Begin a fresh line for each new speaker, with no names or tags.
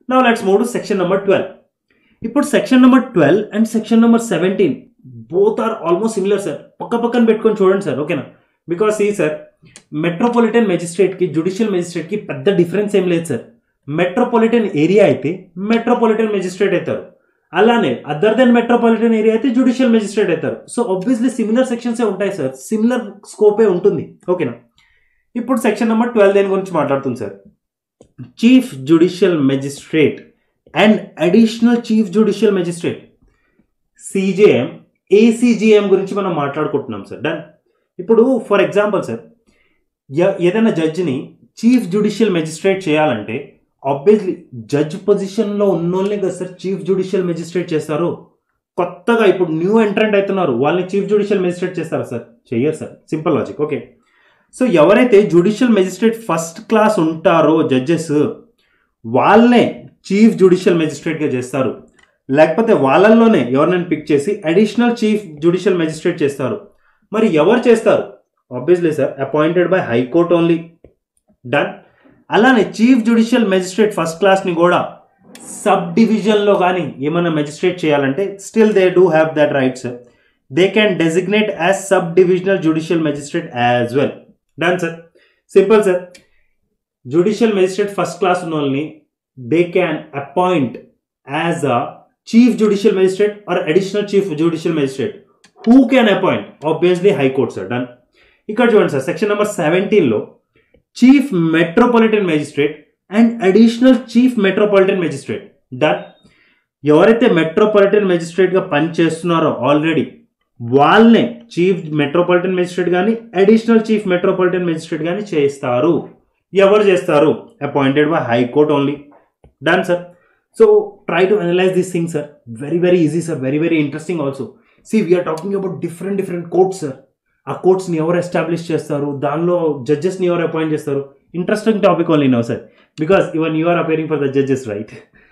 Now let's move to section number 12. ఇప్పుడు section number 12 and section number 17 both are almost similar sir. పక్కన పెట్టుకొని చూడండి sir, ఓకేనా? Because ఈ సార్ మెట్రోపాలిటన్ మెజిస్ట్రేట్కి జ్యుడిషియల్ మెజిస్ట్రేట్కి పెద్ద డిఫరెన్స్ ఏం లేదు సార్. మెట్రోపాలిటన్ ఏరియా అయితే మెట్రోపాలిటన్ మెజిస్ట్రేట్ అవుతారు, అలానే అదర్ దెన్ మెట్రోపాలిటన్ ఏరియా అయితే జ్యుడిషియల్ మెజిస్ట్రేట్ అవుతారు. సో ఆబ్వియస్లీ సిమిలర్ సెక్షన్సే ఉంటాయి సార్, సిమిలర్ స్కోపే ఉంటుంది, ఓకేనా? ఇప్పుడు సెక్షన్ నెంబర్ 12 దేని గురించి మాట్లాడుతుంది sir? Chief judicial magistrate and additional chief judicial magistrate CJM ACGM గురించి మనం మాట్లాడుకుంటున్నాం సార్. డన్. ఇప్పుడు ఫర్ ఎగ్జాంపుల్ సార్, ఏదైనా జడ్జిని చీఫ్ జ్యుడిషియల్ మెజిస్ట్రేట్ చేయాలంటే ఆబ్వియస్లీ జడ్జ్ పొజిషన్లో ఉన్నోళ్ళే కదా సార్ చీఫ్ జ్యుడిషియల్ మెజిస్ట్రేట్ చేస్తారు. కొత్తగా ఇప్పుడు న్యూ ఎంట్రెంట్ అవుతున్నారు, వాళ్ళని చీఫ్ జ్యుడిషియల్ మెజిస్ట్రేట్ చేస్తారా సార్? చెయ్యరు sir. Simple logic, okay? So ఎవరైతే జ్యుడిషియల్ మెజిస్ట్రేట్ ఫస్ట్ క్లాస్ ఉంటారో జడ్జెస్, వాళ్ళనే చీఫ్ జ్యుడిషియల్ మెజిస్ట్రేట్గా చేస్తారు. లేకపోతే వాళ్ళల్లోనే ఎవరినైనా పిక్ చేసి అడిషనల్ చీఫ్ జ్యుడిషియల్ మెజిస్ట్రేట్ చేస్తారు. మరి ఎవరు చేస్తారు? Obviously sir appointed by high court only. Done. అలానే చీఫ్ జ్యుడిషియల్ మెజిస్ట్రేట్ ఫస్ట్ క్లాస్ని కూడా సబ్ డివిజన్లో కానీ ఏమైనా మెజిస్ట్రేట్ చేయాలంటే still they do have that right sir. They can designate as sub divisional judicial magistrate as well. Done sir. Simple sir. Judicial magistrate first class ఉన్న వాళ్ళని they can appoint as a chief judicial magistrate or additional chief judicial magistrate. Who can appoint? Obviously high court sir. Done. ఇక్కడ చూడండి sir, section number 17లో chief metropolitan magistrate and additional chief metropolitan magistrate. Done. ఎవరైతే metropolitan మెజిస్ట్రేట్గా పనిచేస్తున్నారో already వాళ్ళనే chief metropolitan magistrate కానీ additional chief metropolitan magistrate కానీ చేస్తారు. ఎవరు చేస్తారు? Appointed by high court only. Done sir. So try to analyze these things sir. Very easy sir, very interesting also. See, we are talking about different courts sir. ఆ courts ని ఎవరు establish చేస్తారు, దానిలో judges ని ఎవరు అపాయింట్ చేస్తారు? Interesting topic only now sir, because even you are appearing for the judges right.